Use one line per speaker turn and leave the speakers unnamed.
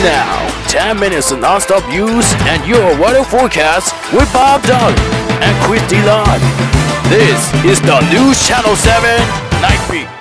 now, 10 minutes of non-stop news and your weather forecast with Bob Dunn and Chris DeLon. This is the News Channel 7 Nightbeat.